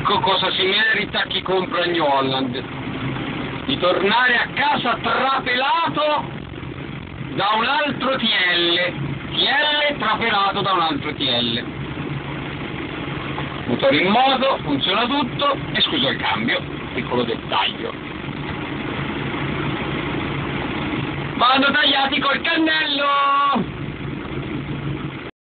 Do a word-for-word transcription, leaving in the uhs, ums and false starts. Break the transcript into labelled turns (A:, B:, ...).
A: dico cosa si merita chi compra New Holland: di tornare a casa trapelato da un altro T L, T L trapelato da un altro T L. Motore in moto, funziona tutto, escluso il cambio, piccolo dettaglio. Vanno tagliati col cannello!